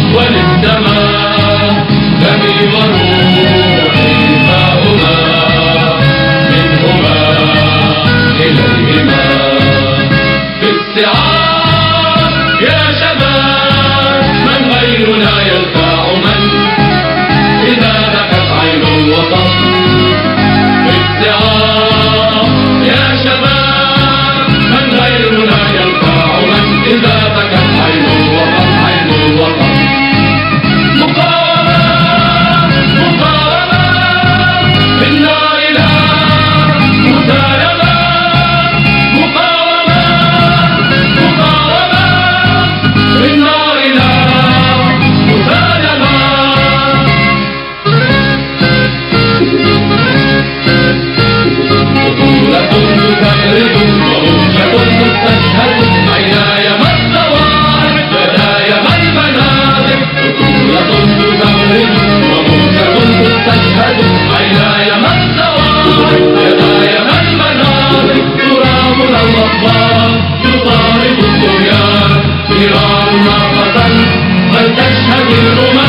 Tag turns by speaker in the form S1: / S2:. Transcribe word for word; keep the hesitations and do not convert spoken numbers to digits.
S1: وللسماء دمي وروحي فهما منهما إليهما في السعار يا شباب من غيرنا ينفع من إذا بكت عين الوطن في السعار يا شباب من غيرنا ينفع من إذا بكت عين الوطن عين الوطن مقاومة مقاومة بالنار لا مسالمة مقاومة مقاومة بالنار لا مسالمة بطولة تفرد وموجة تستشهد عيناي ما الصوارم يداي ما المنازل بطولة تفرد وموجة تستشهد عيناي ما الصوارم يداي ما المنازل ترابنا الأطفال يطارد الطغيان نيران ناقة بل تشهد الرمال